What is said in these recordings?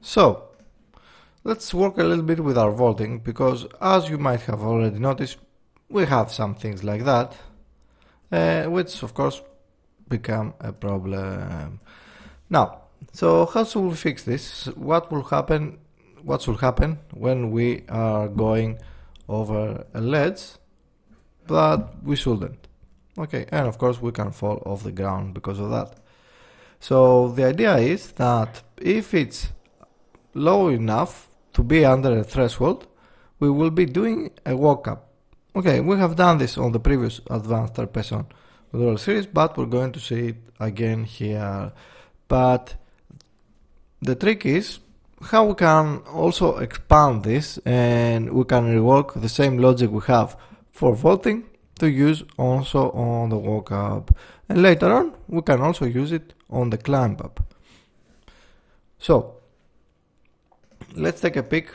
So let's work a little bit with our vaulting, because as you might have already noticed, we have some things like that, which of course become a problem. Now, so how should we fix this? What should happen when we are going over a ledge that we shouldn't? Okay, and of course we can fall off the ground because of that. So the idea is that if it's low enough to be under a threshold, we will be doing a walk-up. Okay, we have done this on the previous advanced third-person tutorial series, but we're going to see it again here. But the trick is how we can also expand this, and we can rework the same logic we have for vaulting to use also on the walk-up, and later on we can also use it on the climb-up. So let's take a peek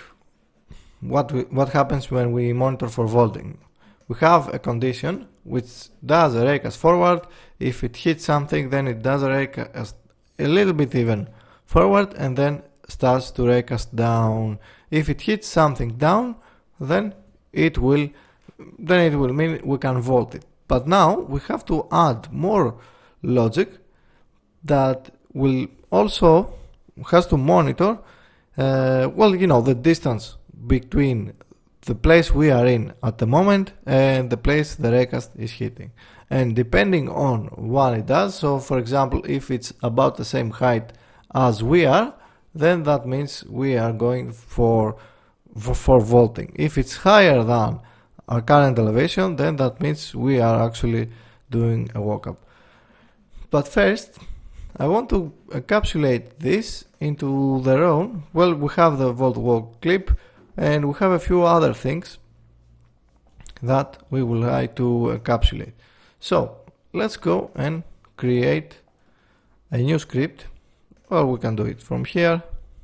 what happens when we monitor for vaulting. We have a condition which does a raycast forward. If it hits something, then it does a raycast a little bit even forward and then starts to raycast down. If it hits something down, then it will mean we can vault it. But now we have to add more logic that will also has to monitor the distance between the place we are in at the moment and the place the raycast is hitting. And depending on what it does, so for example, if it's about the same height as we are, then that means we are going for vaulting. If it's higher than our current elevation, then that means we are actually doing a walk-up. But first, I want to encapsulate this into their own. Well, we have the vault walk clip, and we have a few other things that we will try to encapsulate. So let's go and create a new script. Well, we can do it from here,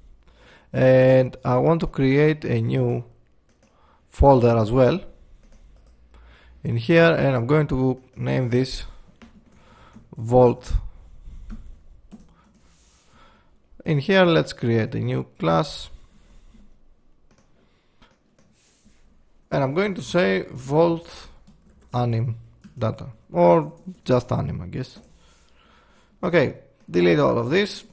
and I want to create a new folder as well in here, and I'm going to name this vault. In here, let's create a new class, and I'm going to say vault anim data, or just anim, I guess. Okay, delete all of this.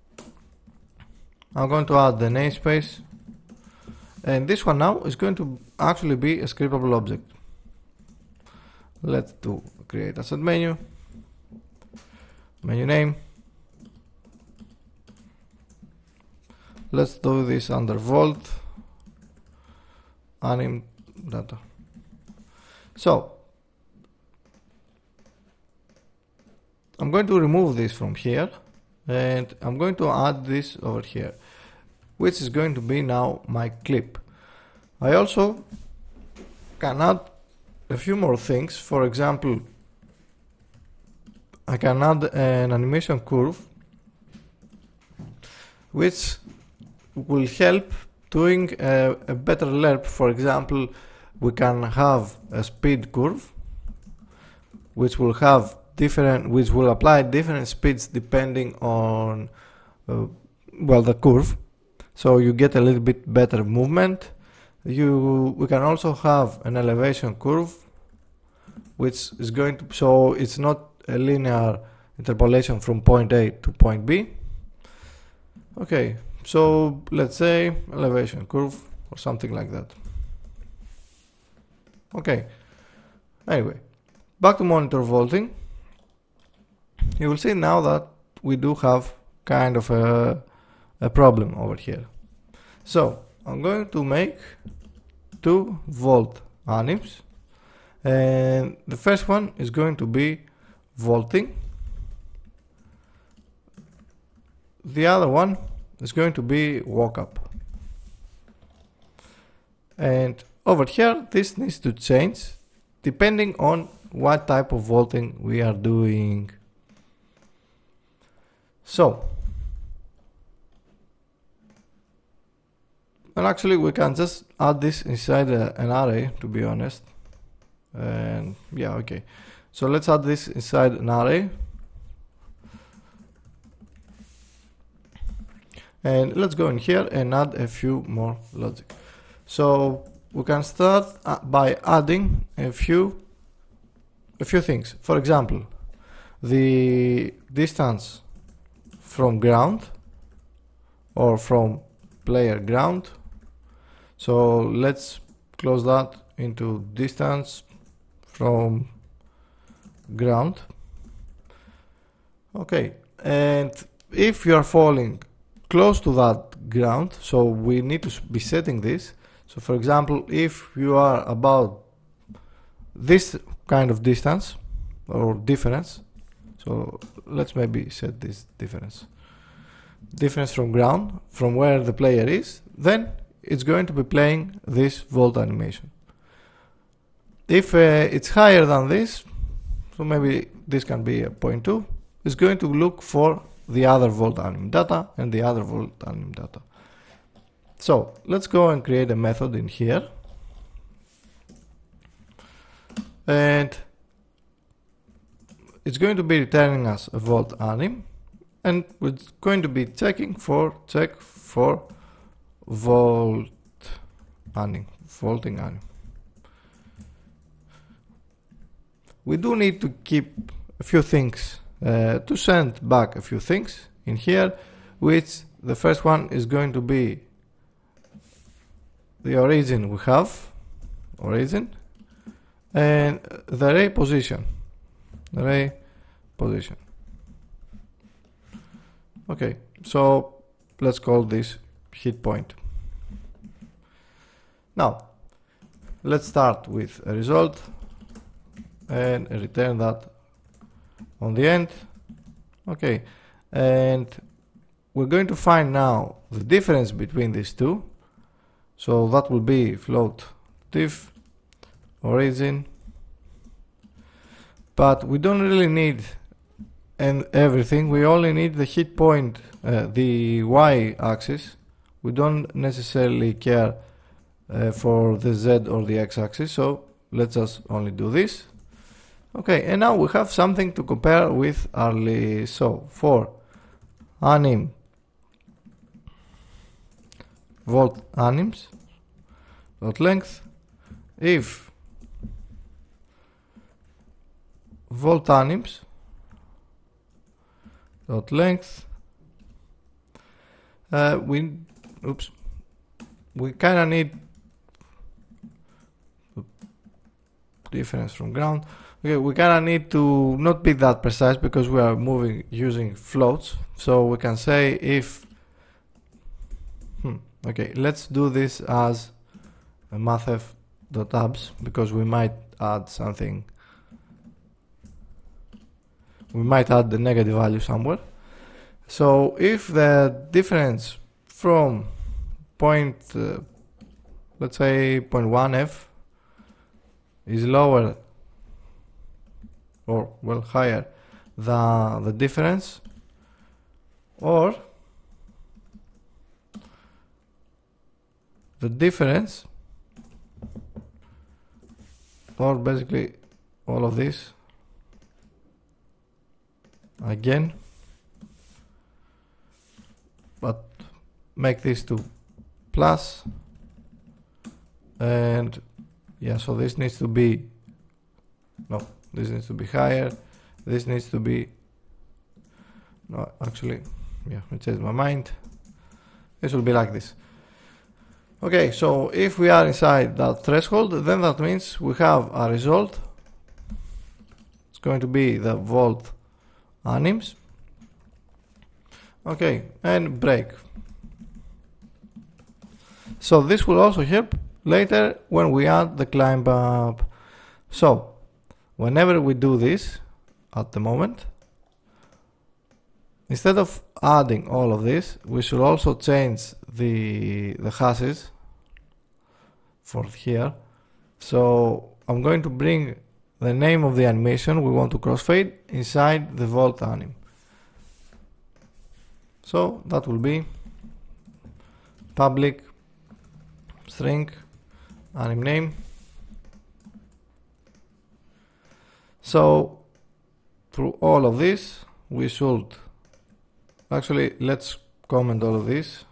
I'm going to add the namespace, and this one now is going to actually be a scriptable object. Let's do create asset menu, menu name. Let's do this under vault anim data. So I'm going to remove this from here, and I'm going to add this over here, which is going to be now my clip. I also can add a few more things. For example, I can add an animation curve which will help doing a better lerp. For example, we can have a speed curve which will apply different speeds depending on the curve, so you get a little bit better movement. We can also have an elevation curve which is going to, so it's not a linear interpolation from point A to point B. Okay, so let's say elevation curve or something like that. Okay, anyway, back to monitor vaulting. You will see now that we do have kind of a problem over here. So I'm going to make two vault anims, and the first one is going to be vaulting. The other one is going to be walk up. And over here, this needs to change depending on what type of vaulting we are doing. So, and actually we can just add this inside an array, to be honest. And yeah, okay. So let's add this inside an array. And let's go in here and add a few more logic. So we can start by adding a few things. For example, the distance from ground or from player ground. So let's close that into distance from ground. Okay, and if you are falling close to that ground, so we need to be setting this. So for example, if you are about this kind of distance or difference, so let's maybe set this difference from ground, from where the player is, then it's going to be playing this volt animation. If it's higher than this, so maybe this can be a 0.2, it's going to look for the other volt anim data and the other volt anim data. So let's go and create a method in here, and it's going to be returning us a volt anim, and we're going to be checking for volt anim, vaulting anim. We do need to keep a few things, to send back a few things in here, which the first one is going to be the origin we have, origin, and the array position, Okay, so let's call this hit point. Now let's start with a result and return that on the end. Okay, and we're going to find now the difference between these two. So that will be float diff origin, but we don't really need everything. We only need the hit point, the y axis. We don't necessarily care for the z or the x axis, so let's just only do this. Okay, and now we have something to compare with early. So for anim volt anims dot length, if volt anims dot length, we kind of need difference from ground. Okay, we kind of need to not be that precise because we are moving using floats. So we can say if okay, let's do this as a mathf.abs because we might add something. We might add the negative value somewhere. So if the difference from let's say 0.1f is lower or well higher than the difference, or the difference, or basically all of this again, but make this to plus, and yeah, so this needs to be, no, this needs to be higher, this needs to be, no, actually, yeah, I changed my mind, this will be like this. Okay, so if we are inside that threshold, then that means we have a result. It's going to be the volt anims. Okay, and break. So this will also help later when we add the climb up. So whenever we do this at the moment, instead of adding all of this, we should also change the hashes for here. So I'm going to bring the name of the animation we want to crossfade inside the volt anim. So that will be public string anim name. So through all of this we should actually, let's comment all of this.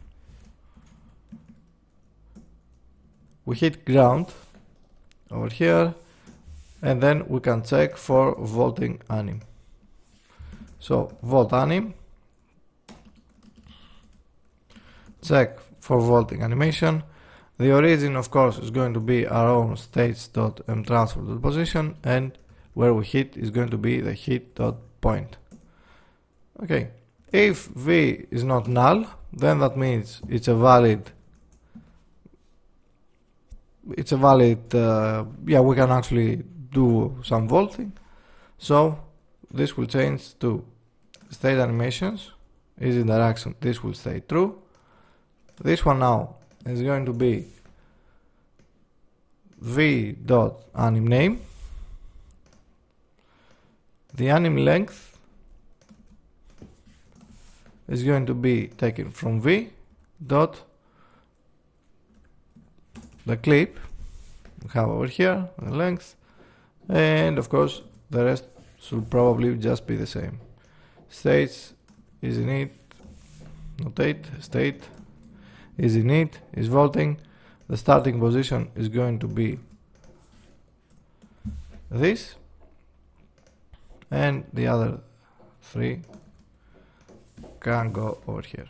We hit ground over here, and then we can check for vaulting anim. So vault anim, check for vaulting animation. The origin, of course, is going to be our own states.mtransfer.position, and where we hit is going to be the hit.point. Okay, if v is not null, then that means it's a valid. Yeah, we can actually do some vaulting. So this will change to state animations is interaction. This will stay true. This one now is going to be v.anim name. The anim length is going to be taken from v dot the clip we have over here, the length, and of course the rest should probably just be the same. States is init, notate, state is init, is vaulting. The starting position is going to be this, and the other three can go over here.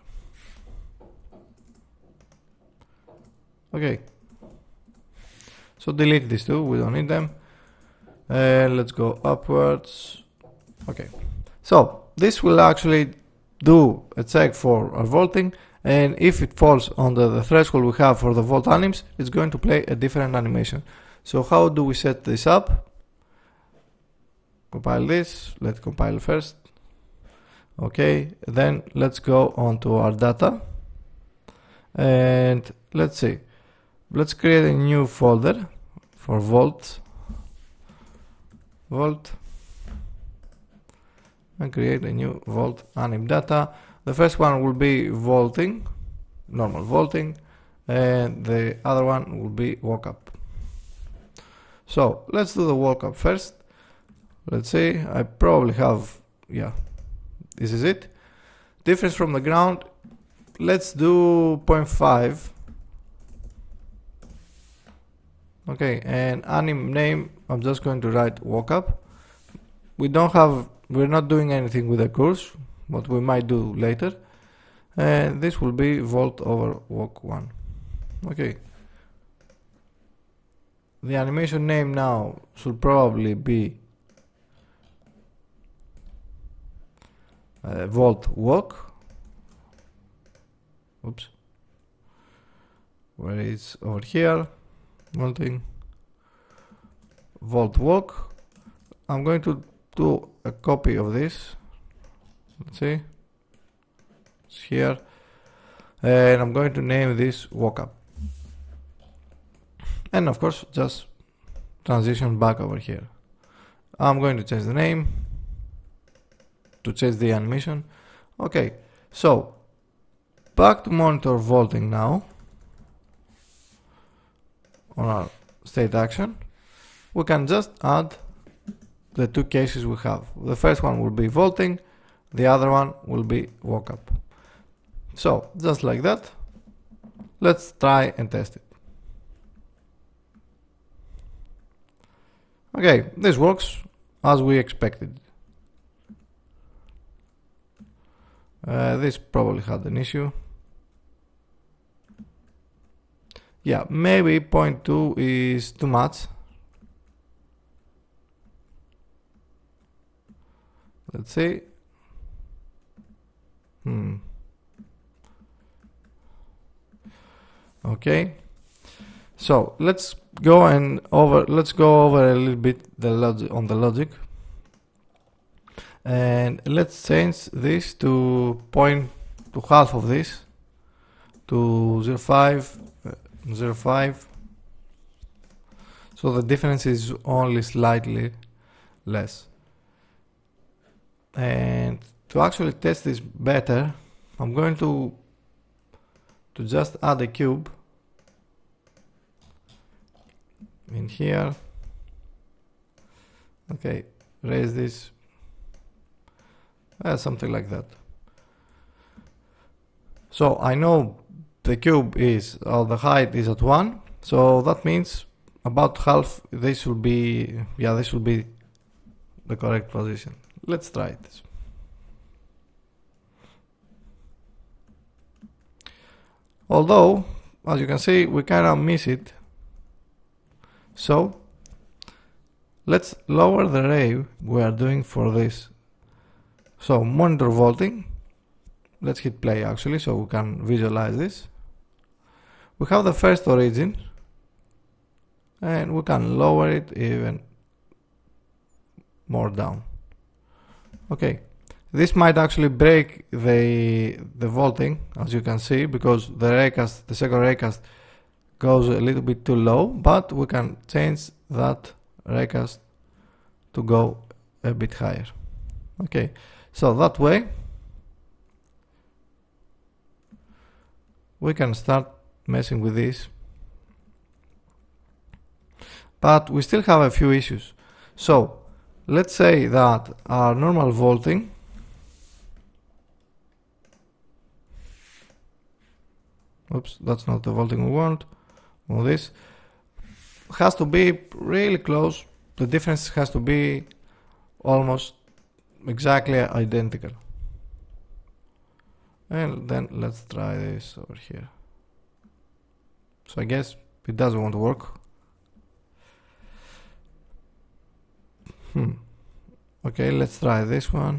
Okay, so delete these two, we don't need them. Let's go upwards. Okay, so this will actually do a check for our vaulting, and if it falls under the threshold we have for the vault anims, it's going to play a different animation. So how do we set this up? Compile this, let's compile first. Okay, then let's go on to our data, and let's see, let's create a new folder for vault, and create a new vault anim data. The first one will be vaulting, normal vaulting, and the other one will be walk up. So let's do the walk up first. Let's see, I probably have, yeah, this is it. Difference from the ground, let's do 0.5. Okay, and anim name, I'm just going to write walk up. We're not doing anything with the course, what we might do later, and this will be vault over walk 1. Okay, the animation name now should probably be vault walk. Oops, where is over here, vaulting, vault walk. I'm going to do a copy of this. Let's see, it's here, and I'm going to name this walk up, and of course just transition back over here. I'm going to change the name to change the animation. Okay, so back to monitor vaulting now. On our state action, we can just add the two cases we have. The first one will be vaulting, the other one will be walk up. So just like that, let's try and test it. Okay, this works as we expected. This probably had an issue. Yeah, maybe 0.2 is too much. Let's see. Okay, so let's go over a little bit the logic on the logic, and let's change this to half of this, to 0.5, so the difference is only slightly less. And to actually test this better, I'm going to just add a cube in here. Okay, raise this, something like that. So I know the cube is, the height is at 1, so that means about half this will be, this will be the correct position. Let's try this. Although, as you can see, we kind of miss it. So let's lower the array we are doing for this. So monitor vaulting. Let's hit play actually so we can visualize this. We have the first origin and we can lower it even more down. Okay, this might actually break the vaulting, as you can see, because the second raycast goes a little bit too low, but we can change that raycast to go a bit higher. Okay, so that way we can start messing with this, but we still have a few issues. So let's say that our normal vaulting that's not the vaulting we want. Well, this has to be really close. The difference has to be almost exactly identical. And then let's try this over here. So I guess it doesn't want to work. Okay, let's try this one.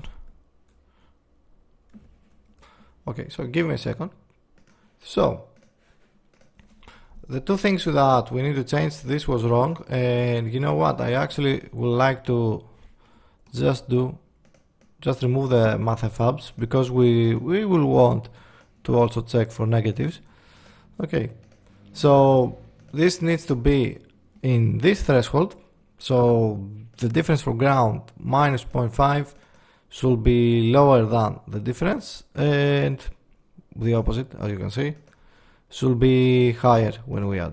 Okay, so give me a second. So the two things that we need to change, this was wrong, and you know what, I actually would like to just remove the mathfabs, because we will want to also check for negatives. Okay, so this needs to be in this threshold, so the difference for ground minus 0.5 should be lower than the difference, and the opposite, as you can see, should be higher when we add.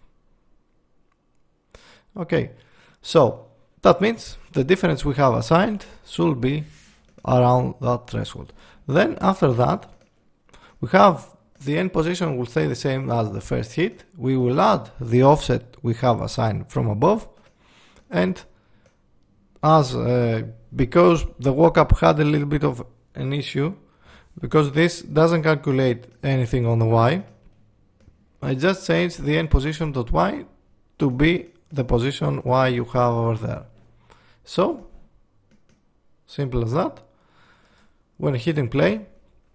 Okay, so that means the difference we have assigned should be around that threshold. Then after that, we have the end position will stay the same as the first hit. We will add the offset we have assigned from above, and as because the walk-up had a little bit of an issue, because this doesn't calculate anything on the Y, I just changed the end position .y to be the position Y you have over there. So simple as that. When hitting play,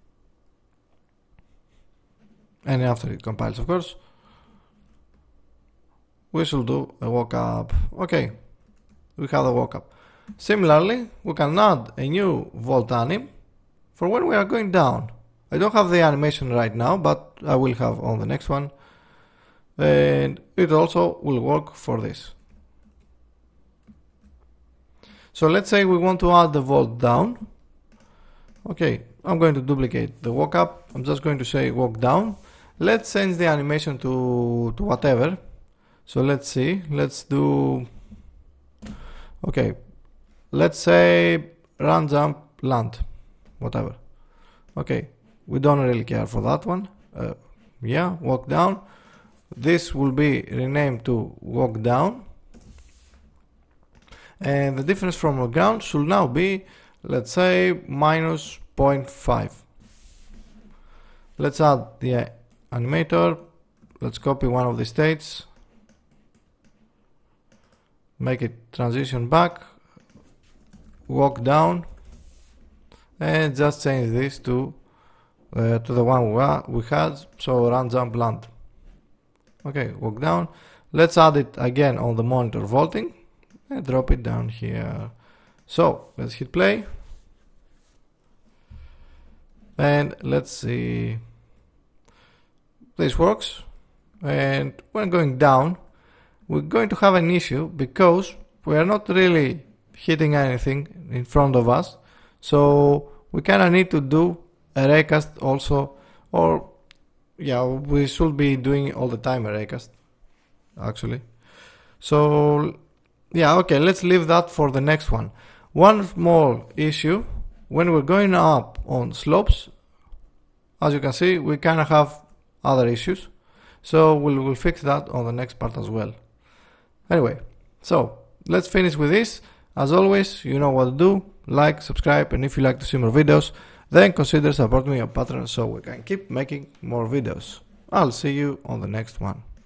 and after it compiles, of course, we should do a walk-up. Okay, we have the walk-up. Similarly, we can add a new vault anim for when we are going down. I don't have the animation right now, but I will have on the next one, and it also will work for this. So let's say we want to add the vault down. Okay, I'm going to duplicate the walk up. I'm just going to say walk down. Let's change the animation to whatever. So let's see, let's do, okay, let's say run, jump, land, whatever. Okay, we don't really care for that one. Yeah, walk down. This will be renamed to walk down, and the difference from the ground should now be, let's say, minus 0.5. Let's add the animator. Let's copy one of the states, make it transition back, walk down, and just change this to the one we had, so run, jump, land. Okay, walk down. Let's add it again on the monitor vaulting and drop it down here. So let's hit play, and let's see, this works. And when going down, we're going to have an issue because we are not really hitting anything in front of us, so we kind of need to do a raycast also, or yeah, we should be doing all the time a raycast actually. So yeah, okay, let's leave that for the next one. One small issue, when we're going up on slopes, as you can see, we kind of have other issues, so we'll fix that on the next part as well. Anyway, so let's finish with this. As always, you know what to do: like, subscribe, and if you like to see more videos, then consider supporting me on Patreon so we can keep making more videos. I'll see you on the next one.